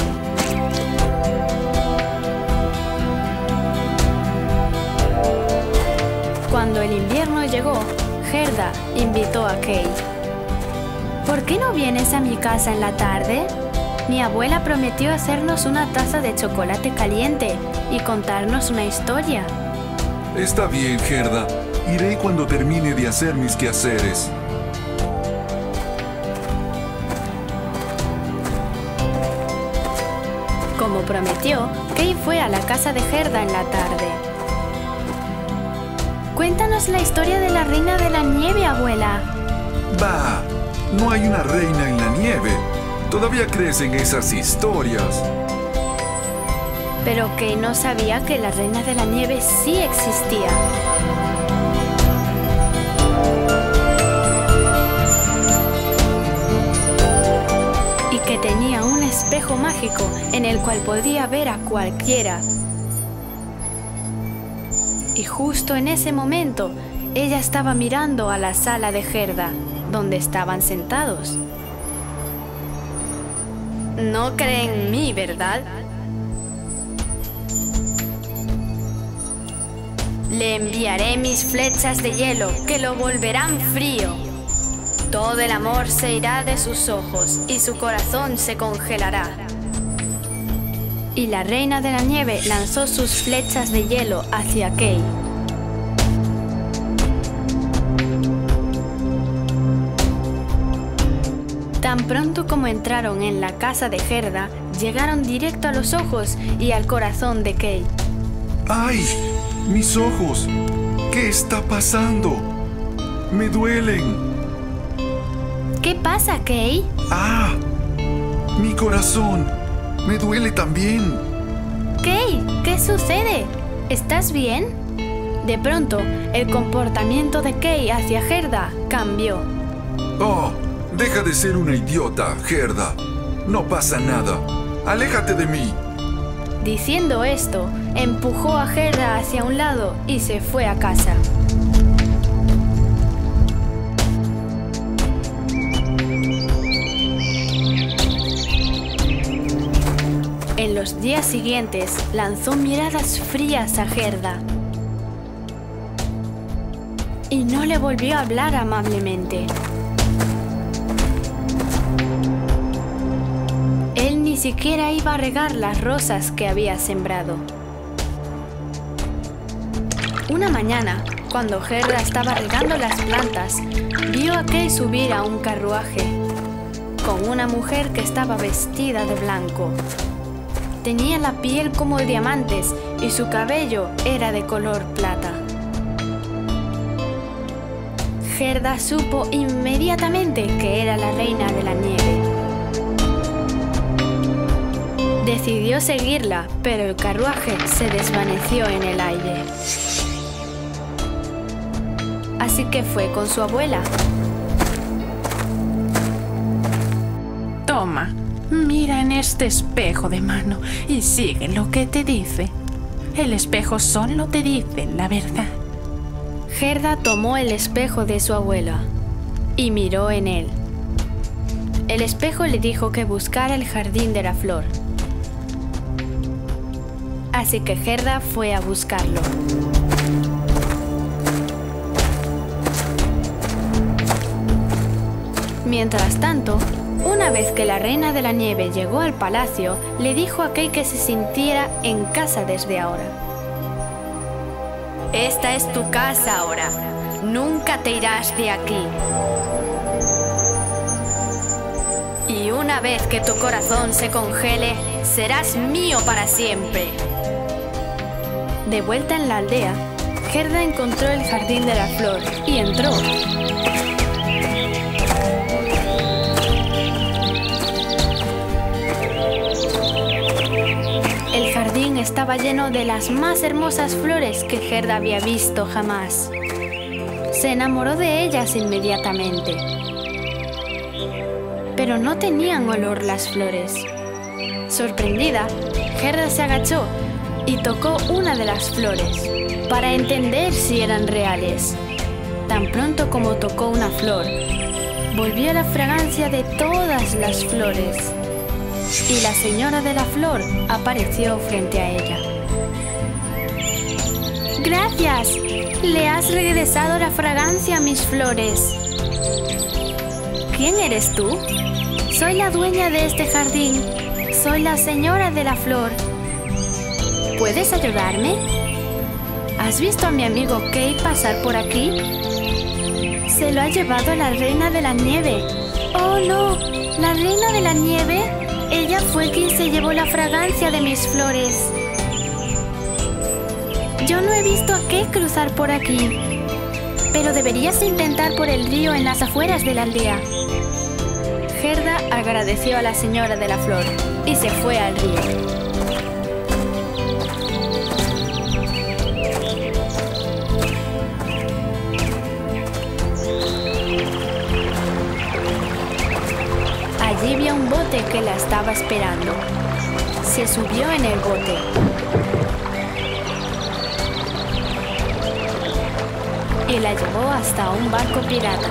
Cuando el invierno llegó, Gerda invitó a Kay. ¿Por qué no vienes a mi casa en la tarde? Mi abuela prometió hacernos una taza de chocolate caliente y contarnos una historia. Está bien, Gerda. Iré cuando termine de hacer mis quehaceres. Como prometió, Kay fue a la casa de Gerda en la tarde. Cuéntanos la historia de la Reina de la Nieve, abuela. Bah, no hay una reina en la nieve. Todavía crees en esas historias. Pero Kay no sabía que la Reina de la Nieve sí existía. Y que tenía un espejo mágico en el cual podía ver a cualquiera. Y justo en ese momento, ella estaba mirando a la sala de Gerda, donde estaban sentados. No creen en mí, ¿verdad? Le enviaré mis flechas de hielo que lo volverán frío. Todo el amor se irá de sus ojos y su corazón se congelará. Y la Reina de la Nieve lanzó sus flechas de hielo hacia Kay. Tan pronto como entraron en la casa de Gerda, llegaron directo a los ojos y al corazón de Kay. ¡Ay! ¡Mis ojos! ¿Qué está pasando? ¡Me duelen! ¿Qué pasa, Kay? ¡Ah! ¡Mi corazón! ¡Me duele también! Kay, ¿qué sucede? ¿Estás bien? De pronto, el comportamiento de Kay hacia Gerda cambió. ¡Oh! Deja de ser una idiota, Gerda. No pasa nada. ¡Aléjate de mí! Diciendo esto, empujó a Gerda hacia un lado y se fue a casa. En los días siguientes lanzó miradas frías a Gerda y no le volvió a hablar amablemente. Él ni siquiera iba a regar las rosas que había sembrado. Una mañana, cuando Gerda estaba regando las plantas, vio a Kay subir a un carruaje con una mujer que estaba vestida de blanco. Tenía la piel como diamantes y su cabello era de color plata. Gerda supo inmediatamente que era la reina de la nieve. Decidió seguirla, pero el carruaje se desvaneció en el aire. Así que fue con su abuela. Toma, mira en este espejo de mano y sigue lo que te dice. El espejo solo te dice la verdad. Gerda tomó el espejo de su abuela y miró en él. El espejo le dijo que buscara el jardín de la flor. Así que Gerda fue a buscarlo. Mientras tanto, una vez que la reina de la nieve llegó al palacio, le dijo a Kay que se sintiera en casa desde ahora. Esta es tu casa ahora. Nunca te irás de aquí. Y una vez que tu corazón se congele, serás mío para siempre. De vuelta en la aldea, Gerda encontró el jardín de la flor y entró. El jardín estaba lleno de las más hermosas flores que Gerda había visto jamás. Se enamoró de ellas inmediatamente. Pero no tenían olor las flores. Sorprendida, Gerda se agachó y tocó una de las flores para entender si eran reales. Tan pronto como tocó una flor, volvió la fragancia de todas las flores. Y la señora de la flor apareció frente a ella. Gracias. Le has regresado la fragancia a mis flores. ¿Quién eres tú? Soy la dueña de este jardín. Soy la señora de la flor. ¿Puedes ayudarme? ¿Has visto a mi amigo Kay pasar por aquí? Se lo ha llevado la reina de la nieve. ¡Oh, no! ¿La reina de la nieve? Ella fue quien se llevó la fragancia de mis flores. Yo no he visto a Kay cruzar por aquí. Pero deberías intentar por el río en las afueras de la aldea. Gerda agradeció a la señora de la flor y se fue al río. Allí vio un bote que la estaba esperando. Se subió en el bote. Y la llevó hasta un barco pirata.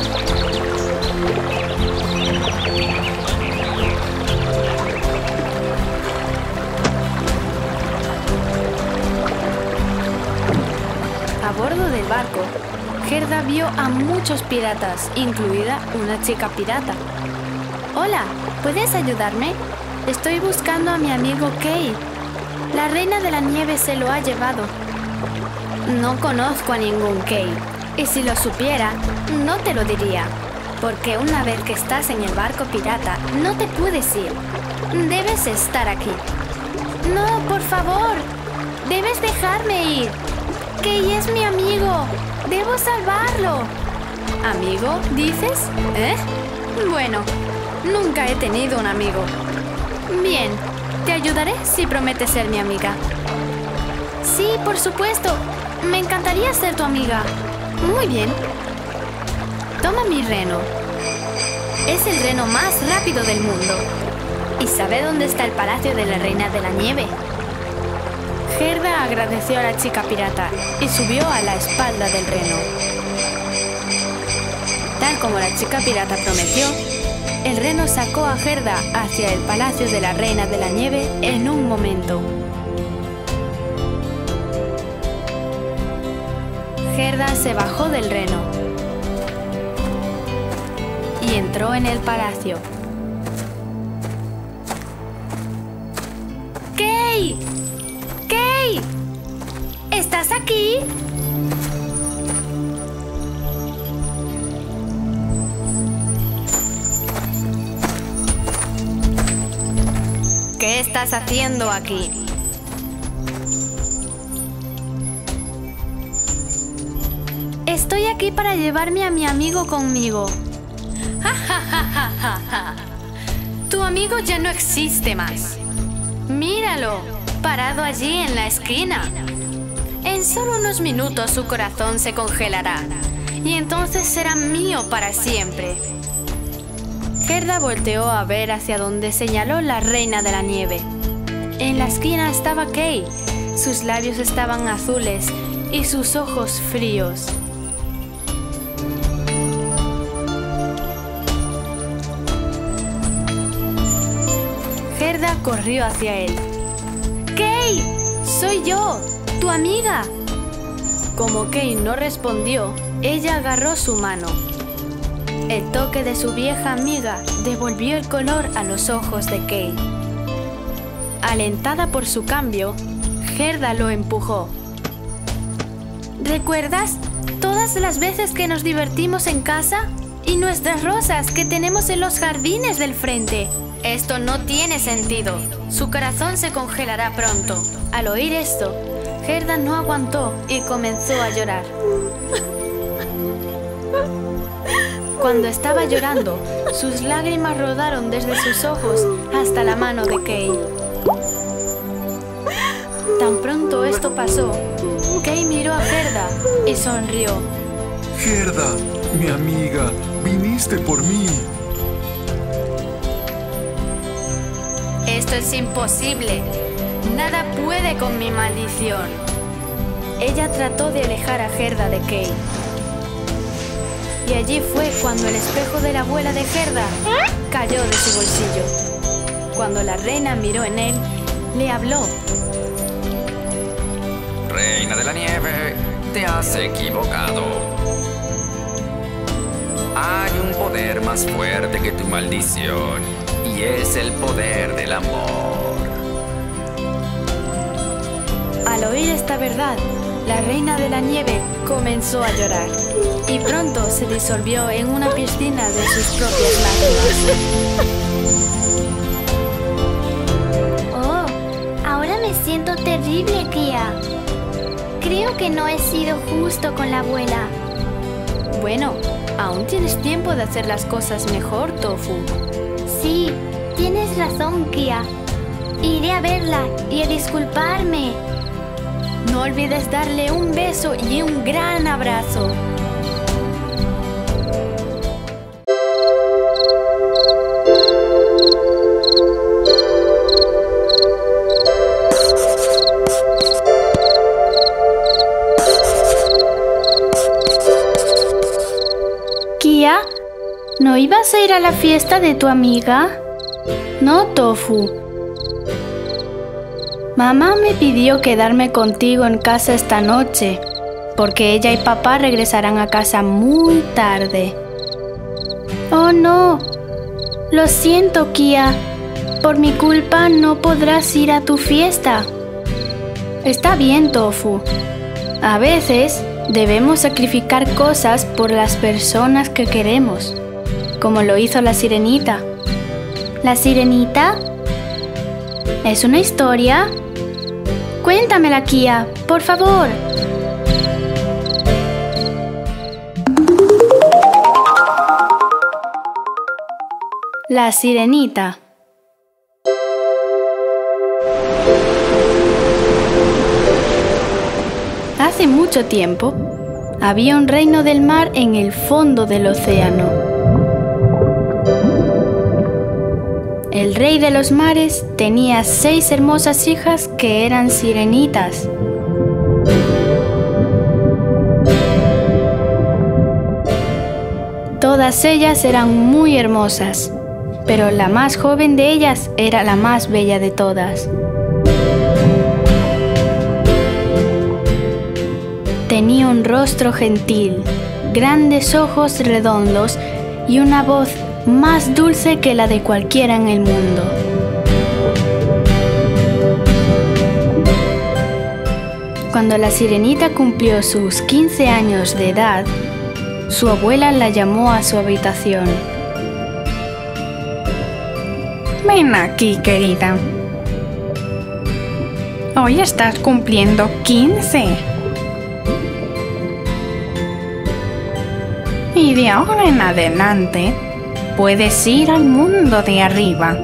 A bordo del barco, Gerda vio a muchos piratas, incluida una chica pirata. Hola, ¿puedes ayudarme? Estoy buscando a mi amigo Kay. La reina de la nieve se lo ha llevado. No conozco a ningún Kay, y si lo supiera, no te lo diría, porque una vez que estás en el barco pirata, no te puedes ir. Debes estar aquí. No, por favor, debes dejarme ir. Kay es mi amigo. Debo salvarlo. ¿Amigo, dices? Bueno, nunca he tenido un amigo. Bien, te ayudaré si prometes ser mi amiga. Sí, por supuesto. Me encantaría ser tu amiga. Muy bien. Toma mi reno. Es el reno más rápido del mundo. ¿Y sabe dónde está el palacio de la reina de la nieve? Gerda agradeció a la chica pirata y subió a la espalda del reno. Tal como la chica pirata prometió, El reno sacó a Gerda hacia el palacio de la Reina de la Nieve en un momento. Gerda se bajó del reno y entró en el palacio. ¡Kay! ¡Kay! ¿Estás aquí? ¿Qué estás haciendo aquí? Estoy aquí para llevarme a mi amigo conmigo. ¡Ja, ja, ja, ja, ja, ja! Tu amigo ya no existe más. Míralo, parado allí en la esquina. En solo unos minutos su corazón se congelará y entonces será mío para siempre. Gerda volteó a ver hacia donde señaló la Reina de la Nieve. En la esquina estaba Kay. Sus labios estaban azules y sus ojos fríos. Gerda corrió hacia él. ¡Kay! ¡Soy yo! ¡Tu amiga! Como Kay no respondió, ella agarró su mano. El toque de su vieja amiga devolvió el color a los ojos de Kay. Alentada por su cambio, Gerda lo empujó. ¿Recuerdas todas las veces que nos divertimos en casa? Y nuestras rosas que tenemos en los jardines del frente. Esto no tiene sentido. Su corazón se congelará pronto. Al oír esto, Gerda no aguantó y comenzó a llorar. Cuando estaba llorando, sus lágrimas rodaron desde sus ojos hasta la mano de Kay. Tan pronto esto pasó, Kay miró a Gerda y sonrió. Gerda, mi amiga, viniste por mí. Esto es imposible. Nada puede con mi maldición. Ella trató de alejar a Gerda de Kay. Y allí fue cuando el espejo de la abuela de Gerda cayó de su bolsillo. Cuando la reina miró en él, le habló. Reina de la Nieve, te has equivocado. Hay un poder más fuerte que tu maldición, y es el poder del amor. Al oír esta verdad, la Reina de la Nieve comenzó a llorar y pronto se disolvió en una piscina de sus propias lágrimas. Oh, ahora me siento terrible, Kia. Creo que no he sido justo con la abuela. Bueno, aún tienes tiempo de hacer las cosas mejor, Tofu. Sí, tienes razón, Kia. Iré a verla y a disculparme. No olvides darle un beso y un gran abrazo. Kia, ¿no ibas a ir a la fiesta de tu amiga? No, Tofu. Mamá me pidió quedarme contigo en casa esta noche, porque ella y papá regresarán a casa muy tarde. Oh, no. Lo siento, Kia. Por mi culpa no podrás ir a tu fiesta. Está bien, Tofu. A veces debemos sacrificar cosas por las personas que queremos, como lo hizo la sirenita. ¿La sirenita? ¿Es una historia? Cuéntamela, Kia, por favor. La sirenita. Hace mucho tiempo, había un reino del mar en el fondo del océano. El rey de los mares tenía 6 hermosas hijas que eran sirenitas. Todas ellas eran muy hermosas, pero la más joven de ellas era la más bella de todas. Tenía un rostro gentil, grandes ojos redondos y una voz más dulce que la de cualquiera en el mundo. Cuando la sirenita cumplió sus 15 años de edad, su abuela la llamó a su habitación. Ven aquí, querida. Hoy estás cumpliendo 15. Y de ahora en adelante, puedes ir al mundo de arriba.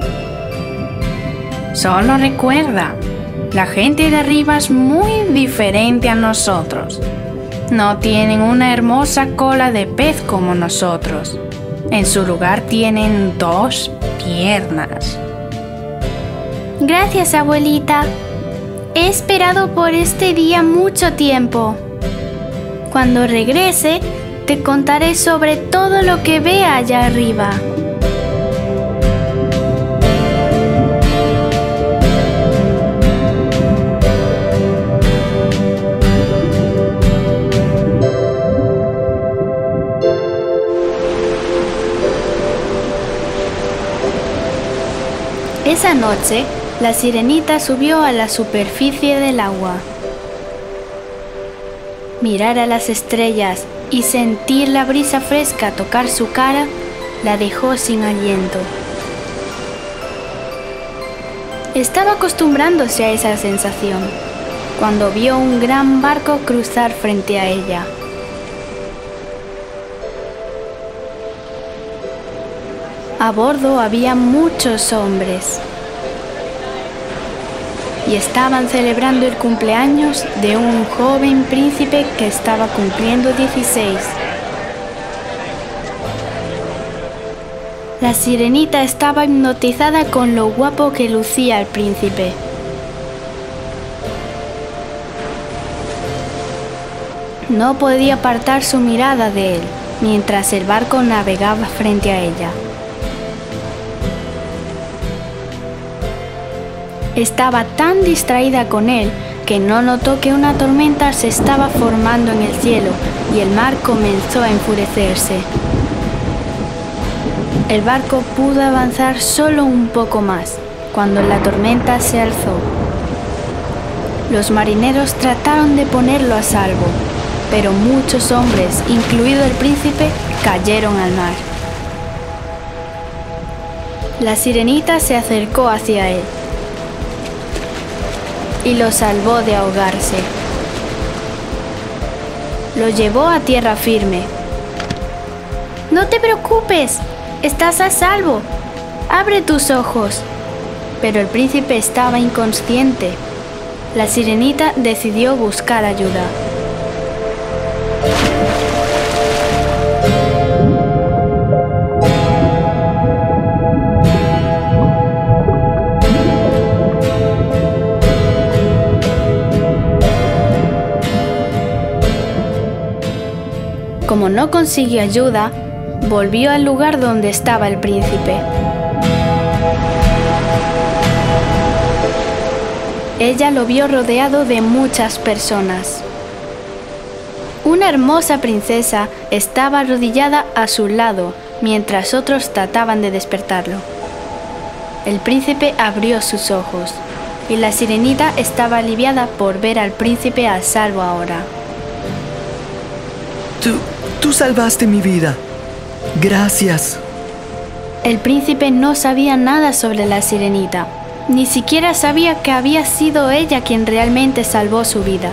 Solo recuerda, la gente de arriba es muy diferente a nosotros. No tienen una hermosa cola de pez como nosotros. En su lugar tienen 2 piernas. Gracias, abuelita. He esperado por este día mucho tiempo. Cuando regrese, te contaré sobre todo lo que vea allá arriba. Esa noche, la sirenita subió a la superficie del agua. Mirar a las estrellas y sentir la brisa fresca tocar su cara la dejó sin aliento. Estaba acostumbrándose a esa sensación cuando vio un gran barco cruzar frente a ella. A bordo había muchos hombres y estaban celebrando el cumpleaños de un joven príncipe que estaba cumpliendo 16. La sirenita estaba hipnotizada con lo guapo que lucía el príncipe. No podía apartar su mirada de él mientras el barco navegaba frente a ella. Estaba tan distraída con él que no notó que una tormenta se estaba formando en el cielo y el mar comenzó a enfurecerse. El barco pudo avanzar solo un poco más cuando la tormenta se alzó. Los marineros trataron de ponerlo a salvo, pero muchos hombres, incluido el príncipe, cayeron al mar. La sirenita se acercó hacia él y lo salvó de ahogarse. Lo llevó a tierra firme. No te preocupes, estás a salvo. Abre tus ojos. Pero el príncipe estaba inconsciente. La sirenita decidió buscar ayuda. Como no consiguió ayuda, volvió al lugar donde estaba el príncipe. Ella lo vio rodeado de muchas personas. Una hermosa princesa estaba arrodillada a su lado mientras otros trataban de despertarlo. El príncipe abrió sus ojos y la sirenita estaba aliviada por ver al príncipe a salvo ahora. Tú salvaste mi vida. Gracias. El príncipe no sabía nada sobre la sirenita. Ni siquiera sabía que había sido ella quien realmente salvó su vida.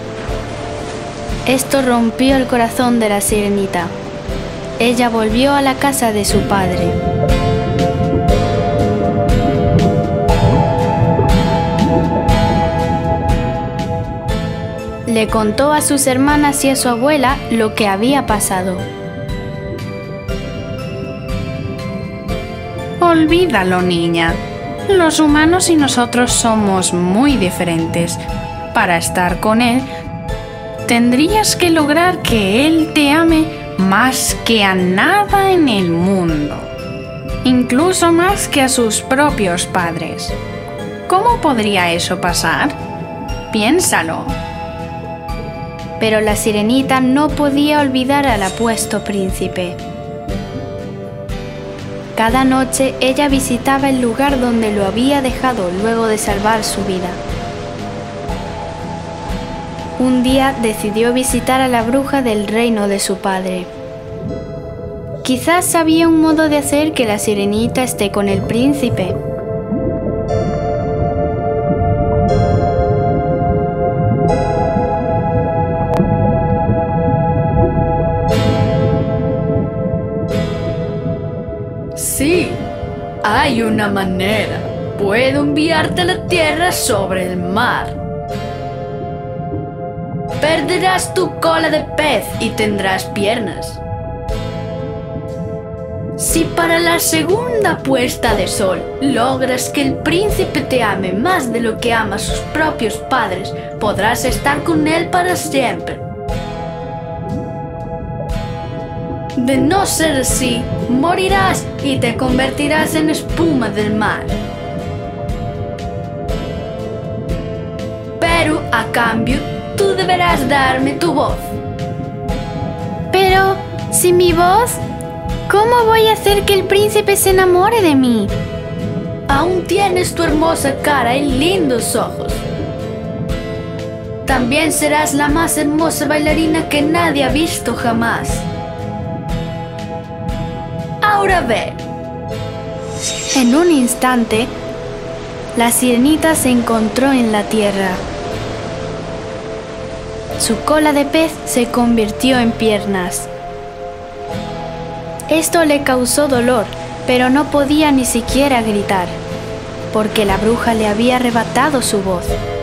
Esto rompió el corazón de la sirenita. Ella volvió a la casa de su padre. Le contó a sus hermanas y a su abuela lo que había pasado. Olvídalo, niña. Los humanos y nosotros somos muy diferentes. Para estar con él, tendrías que lograr que él te ame más que a nada en el mundo. incluso más que a sus propios padres. ¿Cómo podría eso pasar? Piénsalo. Pero la sirenita no podía olvidar al apuesto príncipe. Cada noche ella visitaba el lugar donde lo había dejado luego de salvar su vida. Un día decidió visitar a la bruja del reino de su padre. Quizás sabía un modo de hacer que la sirenita esté con el príncipe. Sí, hay una manera. Puedo enviarte a la tierra sobre el mar. Perderás tu cola de pez y tendrás piernas. Si para la segunda puesta de sol logras que el príncipe te ame más de lo que ama a sus propios padres, podrás estar con él para siempre. De no ser así, morirás y te convertirás en espuma del mar. Pero a cambio, tú deberás darme tu voz. Pero, ¿sin mi voz? ¿Cómo voy a hacer que el príncipe se enamore de mí? Aún tienes tu hermosa cara y lindos ojos. También serás la más hermosa bailarina que nadie ha visto jamás. Ahora ve. En un instante, la sirenita se encontró en la tierra. Su cola de pez se convirtió en piernas. Esto le causó dolor, pero no podía ni siquiera gritar, porque la bruja le había arrebatado su voz.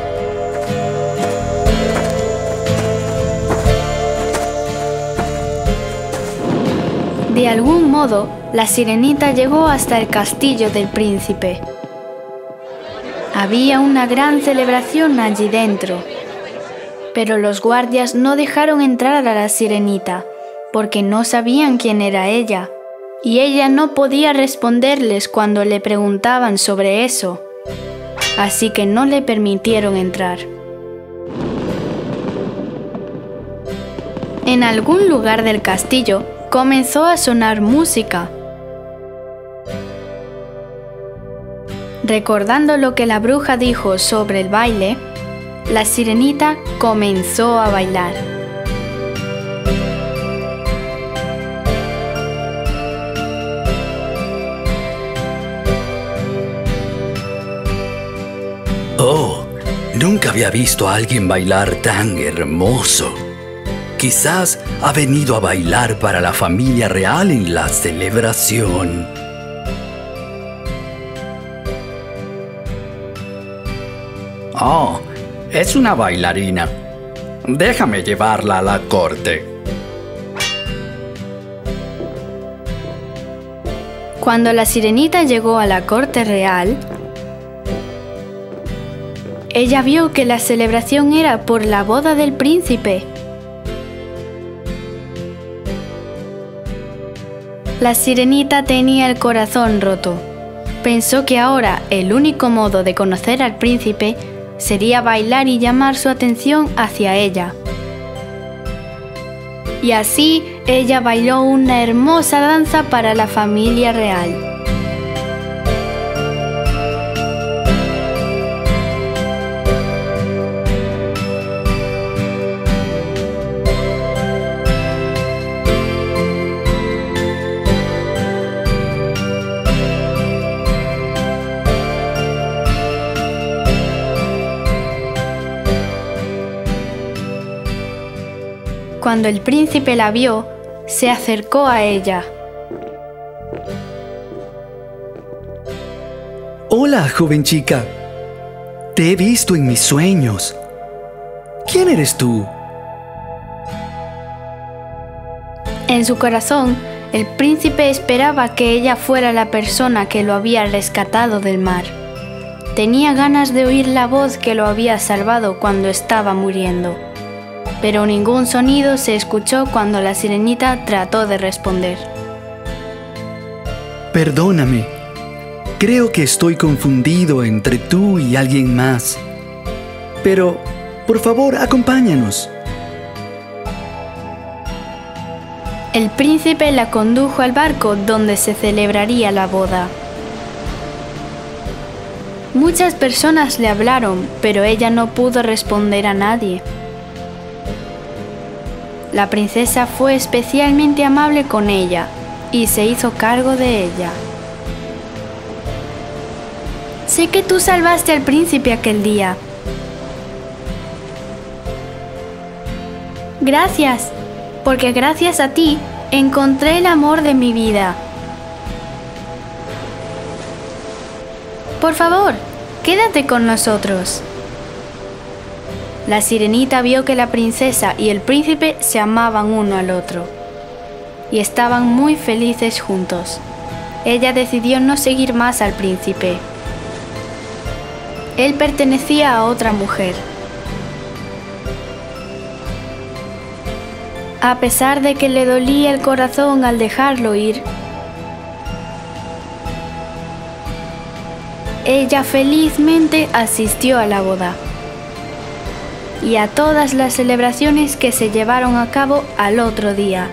De algún modo, la sirenita llegó hasta el castillo del príncipe. Había una gran celebración allí dentro, pero los guardias no dejaron entrar a la sirenita, porque no sabían quién era ella, y ella no podía responderles cuando le preguntaban sobre eso, así que no le permitieron entrar. En algún lugar del castillo comenzó a sonar música. Recordando lo que la bruja dijo sobre el baile, la sirenita comenzó a bailar. Oh, nunca había visto a alguien bailar tan hermoso. Quizás ha venido a bailar para la familia real en la celebración. Oh, es una bailarina. Déjame llevarla a la corte. Cuando la sirenita llegó a la corte real, ella vio que la celebración era por la boda del príncipe. La sirenita tenía el corazón roto. Pensó que ahora el único modo de conocer al príncipe sería bailar y llamar su atención hacia ella. Y así ella bailó una hermosa danza para la familia real. Cuando el príncipe la vio, se acercó a ella. Hola, joven chica. Te he visto en mis sueños. ¿Quién eres tú? En su corazón, el príncipe esperaba que ella fuera la persona que lo había rescatado del mar. Tenía ganas de oír la voz que lo había salvado cuando estaba muriendo. Pero ningún sonido se escuchó cuando la sirenita trató de responder. Perdóname. Creo que estoy confundido entre tú y alguien más. Pero, por favor, acompáñanos. El príncipe la condujo al barco donde se celebraría la boda. Muchas personas le hablaron, pero ella no pudo responder a nadie. La princesa fue especialmente amable con ella y se hizo cargo de ella. Sé que tú salvaste al príncipe aquel día. Gracias, porque gracias a ti encontré el amor de mi vida. Por favor, quédate con nosotros. La sirenita vio que la princesa y el príncipe se amaban uno al otro y estaban muy felices juntos. Ella decidió no seguir más al príncipe. Él pertenecía a otra mujer. A pesar de que le dolía el corazón al dejarlo ir, ella felizmente asistió a la boda y a todas las celebraciones que se llevaron a cabo al otro día.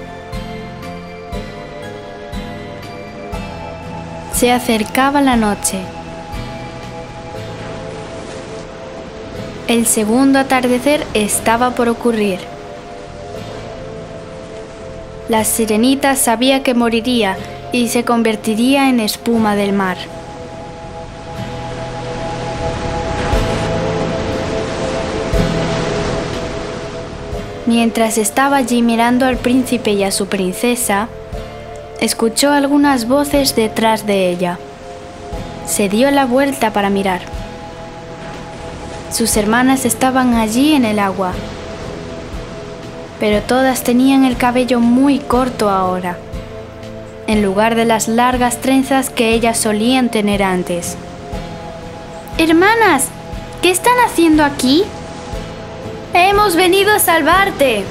Se acercaba la noche. El segundo atardecer estaba por ocurrir. La sirenita sabía que moriría y se convertiría en espuma del mar. Mientras estaba allí mirando al príncipe y a su princesa, escuchó algunas voces detrás de ella. Se dio la vuelta para mirar. Sus hermanas estaban allí en el agua, pero todas tenían el cabello muy corto ahora, en lugar de las largas trenzas que ellas solían tener antes. Hermanas, ¿qué están haciendo aquí? ¡Hemos venido a salvarte!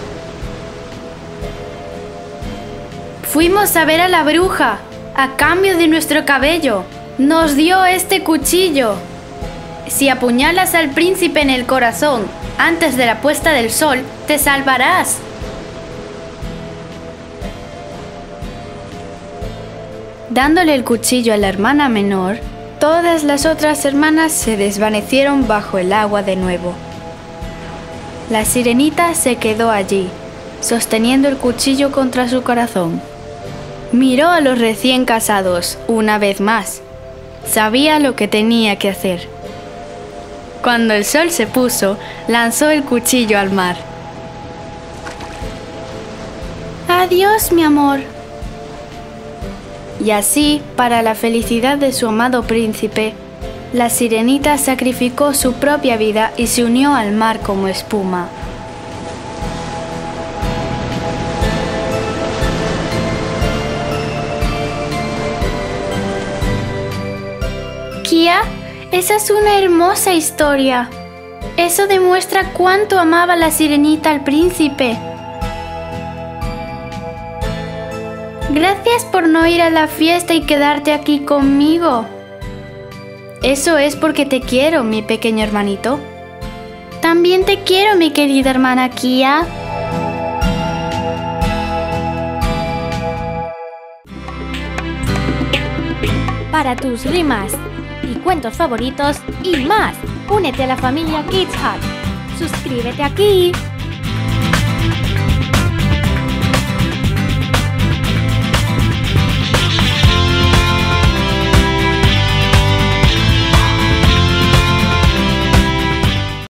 Fuimos a ver a la bruja, a cambio de nuestro cabello. Nos dio este cuchillo. Si apuñalas al príncipe en el corazón antes de la puesta del sol, te salvarás. Dándole el cuchillo a la hermana menor, todas las otras hermanas se desvanecieron bajo el agua de nuevo. La sirenita se quedó allí, sosteniendo el cuchillo contra su corazón. Miró a los recién casados una vez más. Sabía lo que tenía que hacer. Cuando el sol se puso, lanzó el cuchillo al mar. Adiós, mi amor. Y así, para la felicidad de su amado príncipe, la sirenita sacrificó su propia vida y se unió al mar como espuma. Kia, esa es una hermosa historia. Eso demuestra cuánto amaba la sirenita al príncipe. Gracias por no ir a la fiesta y quedarte aquí conmigo. Eso es porque te quiero, mi pequeño hermanito. También te quiero, mi querida hermana Kia. Para tus rimas y cuentos favoritos y más, únete a la familia Kids Hut. Suscríbete aquí.